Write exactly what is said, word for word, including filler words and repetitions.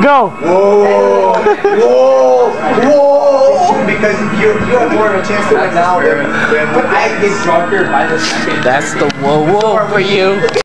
Go. Whoa. Whoa. Whoa. Because you you have more of a chance to win now than, than I get drunker by the second. That's the whoa whoa for you.